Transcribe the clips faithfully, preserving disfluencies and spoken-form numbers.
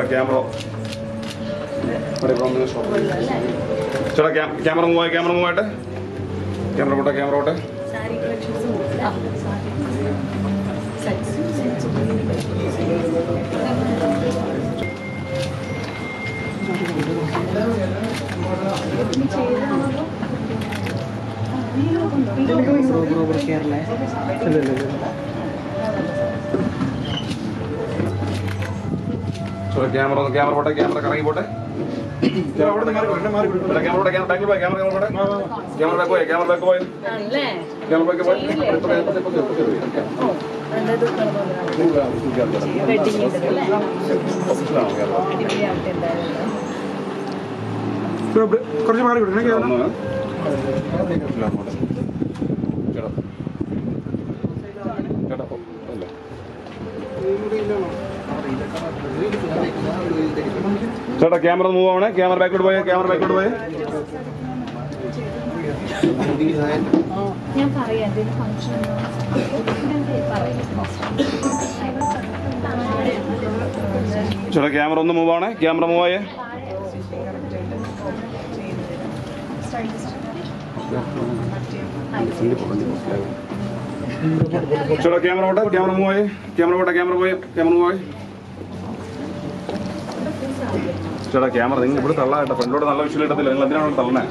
camera ചേട്ടാ camera മൂവായി camera മൂവായിട്ട് ക്യാമറ പോട്ടെ ക്യാമറ പോട്ടെ ക്യാമറ ക്യാമറ പോട്ടെ ക്യാമറ കറങ്ങി പോട്ടെ ക്യാമറ ക്യാമറ ബാക്ക് പോയി ക്യാമറ ക്യാമറ ക്യാമറ ബാക്ക് പോയി ക്യാമറ ബാക്ക് പോയി ക്യാമറ ബാക്ക് പോയി കുറച്ച് മാറി വിടണേ ചേട്ടാ ക്യാമറ മൂവ് ആവണേ ക്യാമറ ബാക്കോട്ട് പോയേ ക്യാമറ ബാക്കോട്ട് പോയേ ചേട്ടാ ക്യാമറ ഒന്ന് മൂവ് ആവണേ ക്യാമറ മൂവ് ആയേ ചേട്ടാ ക്യാമറ പോട്ടെ ക്യാമറ മൂവ് ആയേ ക്യാമറ പോട്ടെ ക്യാമറ പോയേ ക്യാമറ മൂവ് ആയേ ചേട്ടാ ക്യാമറ നിങ്ങൾ ഇവിടെ തള്ളാട്ടോ ഫ്രണ്ടിലോട്ട് നല്ല വിഷ്വൽ ഇട്ടത്തില്ല നിങ്ങൾ എന്തിനാണ് തള്ളണേ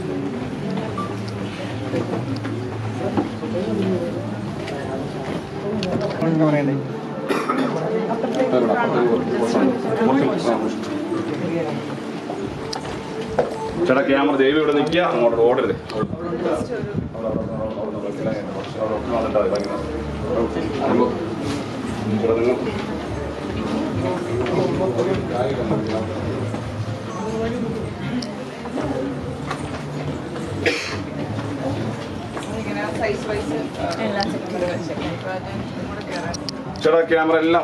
ചേട്ടാ ക്യാമറ ദേവി ഇവിടെ നിൽക്കുക അങ്ങോട്ട് ഓടരുത് ചേട്ടാ ക്യാമറ എല്ലാം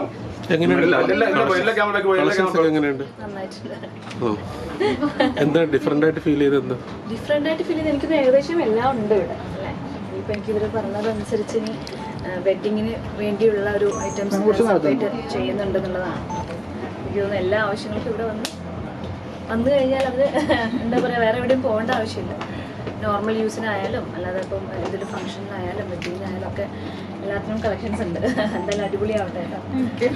എന്താ ഡിഫറെന്റ് ആയിട്ട് ഫീൽ ചെയ്ത് എന്താ ഡിഫറെന്റ് ആയിട്ട് ഫീൽ ചെയ്ത് എനിക്ക് ഏകദേശം എല്ലാം ഉണ്ട് ഇവിടെ അല്ലേ ഇപ്പൊ എനിക്ക് ഇവര് പറഞ്ഞതനുസരിച്ച് ഇനി വെഡിങ്ങിന് വേണ്ടിയുള്ള ഒരു ഐറ്റംസ് ചെയ്യുന്നുണ്ടെന്നുള്ളതാണ് എനിക്ക് തോന്നുന്നു എല്ലാ ആവശ്യങ്ങൾക്കും ഇവിടെ വന്ന് വന്നു കഴിഞ്ഞാൽ അത് എന്താ പറയാ വേറെ എവിടെയും പോകേണ്ട ആവശ്യമില്ല നോർമൽ യൂസിനായാലും അല്ലാതെ ഇപ്പം ഏതൊരു ഫംഗ്ഷനിലായാലും വെഡിങ്ങിനായാലും ഒക്കെ എല്ലാത്തിനും കളക്ഷൻസ് ഉണ്ട് എന്തായാലും അടിപൊളിയാവട്ടെ കേട്ടോ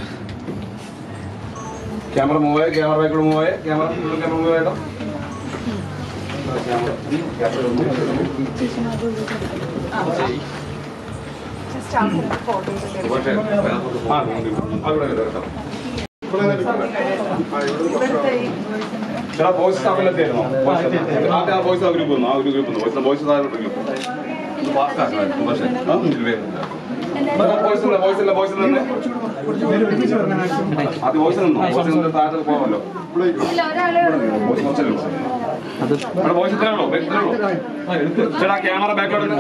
ക്യാമറ മൂവായ ക്യാമറ ബാക്കോട് മൂവായ ക്യാമറ ക്യാമറ മൂവായിട്ടോ ചേട്ടാ ബോയ്സ് സ്റ്റാഫിലെത്തിയായിരുന്നോ ആ ബോയ്സ് ആ ഗ്രൂപ്പ് വന്നു ആ ഒരു ഗ്രൂപ്പ് വന്നു ബോയ്സ് ഗ്രൂപ്പ് ബോയ്സ് ബോയ്സ് ഇല്ല ബോയ്സ് തന്നെ അത് ബോയ്സ് നിന്നോ ബോയ്സ് നിന്ന് താഴത്ത് പോകാമല്ലോ ബോയ്സ് കുറച്ചല്ലോ ബോയ്സ് ഇത്രയാണോ ഇത്രയാണോ ചേട്ടാ ക്യാമറ ബാക്കോട്ട്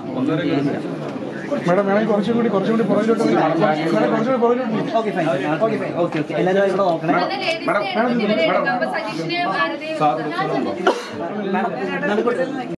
മേഡം വേണമെങ്കിൽ കുറച്ചും കൂടി കുറച്ചും കൂടി പുറകിലോട്ട് കുറച്ചുകൂടി പുറകിലോട്ട് okay fine okay fine okay okay എല്ലാവരും ഇവിടെ നോക്കണേ മേഡം മേഡം